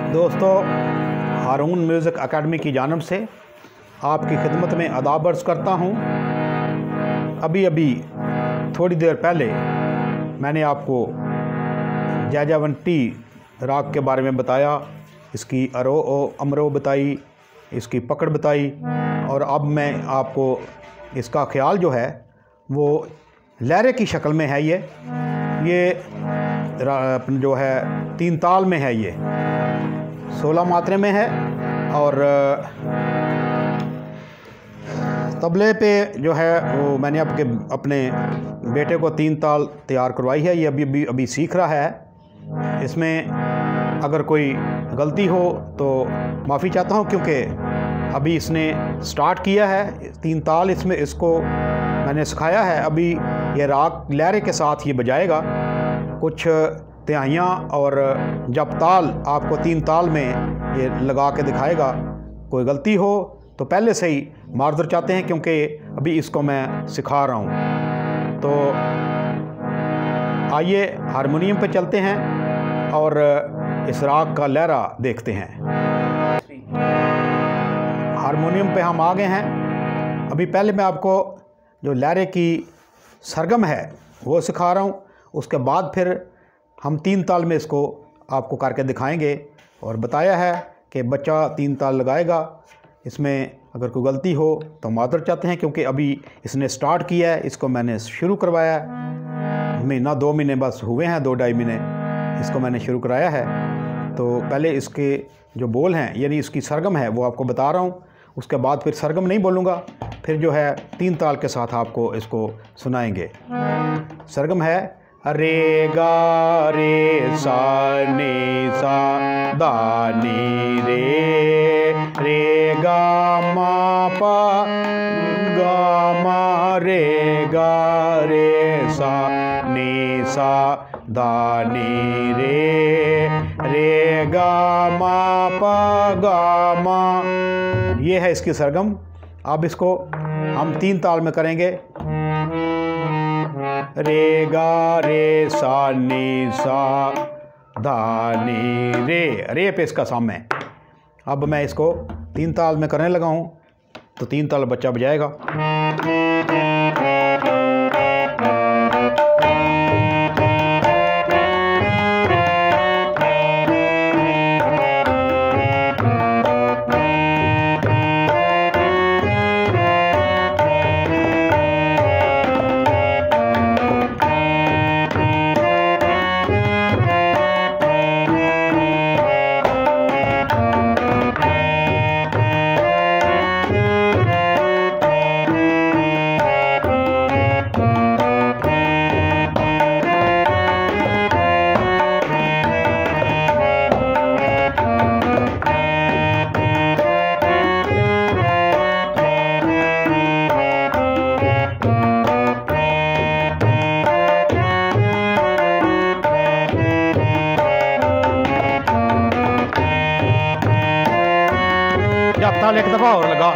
दोस्तों, हारून music academy की जानिब से आपकी खिदमत में आदाब अर्ज़ करता हूँ। अभी थोड़ी देर पहले मैंने आपको जैजावंती राग के बारे में बताया, इसकी अमरो बताई, इसकी पकड़ बताई, और अब मैं आपको इसका ख्याल जो है वो लहरे की शक्ल में है। ये जो है 3 ताल में है, ये 16 मात्रे में है, और तबले पे जो है वो मैंने अपने बेटे को 3 ताल तैयार करवाई है। ये अभी सीख रहा है। इसमें अगर कोई गलती हो तो माफ़ी चाहता हूँ, क्योंकि अभी इसने स्टार्ट किया है। 3 ताल इसमें इसको मैंने सिखाया है। अभी ये राग लहरे के साथ ये बजाएगा, कुछ तिहाइयाँ और जब ताल आपको 3 ताल में ये लगा के दिखाएगा। कोई गलती हो तो पहले से ही मार्जर चाहते हैं, क्योंकि अभी इसको मैं सिखा रहा हूँ। तो आइए हारमोनियम पे चलते हैं और इस राग का लहरा देखते हैं। हारमोनियम पे हम आ गए हैं। अभी पहले मैं आपको जो लहरे की सरगम है वो सिखा रहा हूँ, उसके बाद फिर हम 3 ताल में इसको आपको करके दिखाएंगे। और बताया है कि बच्चा 3 ताल लगाएगा। इसमें अगर कोई गलती हो तो माफ़ी चाहते हैं, क्योंकि अभी इसने स्टार्ट किया है। इसको मैंने शुरू करवाया है, महीना 2 महीने बस हुए हैं, 2-2.5 महीने इसको मैंने शुरू कराया है। तो पहले इसके जो बोल हैं, यानी इसकी सरगम है, वो आपको बता रहा हूँ। उसके बाद फिर सरगम नहीं बोलूँगा, फिर जो है 3 ताल के साथ आपको इसको सुनाएंगे। सरगम है रे गा रे सा नी सा दा नी रे गा मा पा गा मा रे सा नी सा दा नी रे गा मा पा गा मा। ये है इसकी सरगम। अब इसको हम 3 ताल में करेंगे। रे गा रे सा नी सा धा नी रे पे इसका साम है। अब मैं इसको 3 ताल में करने लगा हूँ, तो 3 ताल बच्चा बजाएगा। ताल एक दफ़ा और लगा।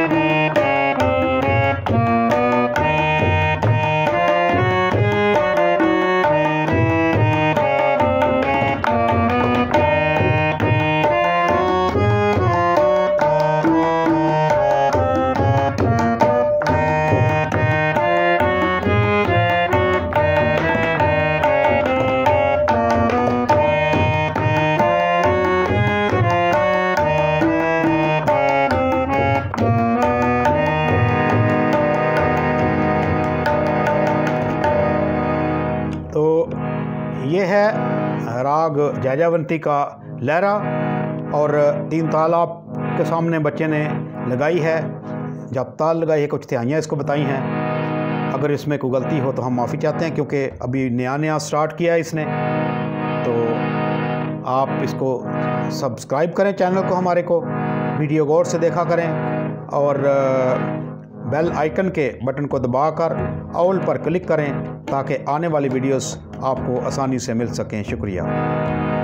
तो ये है राग जैजावंती का लहरा, और 3 ताल आपके सामने बच्चे ने लगाई है। जब ताल लगाई है, कुछ तिहाइयाँ इसको बताई हैं। अगर इसमें कोई गलती हो तो हम माफ़ी चाहते हैं, क्योंकि अभी नया स्टार्ट किया है इसने। तो आप इसको सब्सक्राइब करें चैनल को, हमारे को वीडियो गौर से देखा करें, और बेल आइकन के बटन को दबाकर ऑल पर क्लिक करें, ताकि आने वाली वीडियोस आपको आसानी से मिल सकें। शुक्रिया।